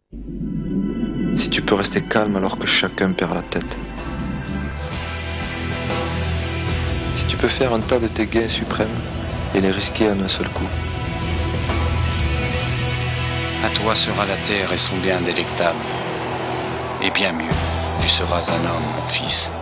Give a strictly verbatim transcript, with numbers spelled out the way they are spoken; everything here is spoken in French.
Si tu peux rester calme alors que chacun perd la tête. Si tu peux faire un tas de tes gains suprêmes et les risquer en un seul coup. À toi sera la terre et son bien délectable. Et bien mieux, tu seras un homme, mon fils.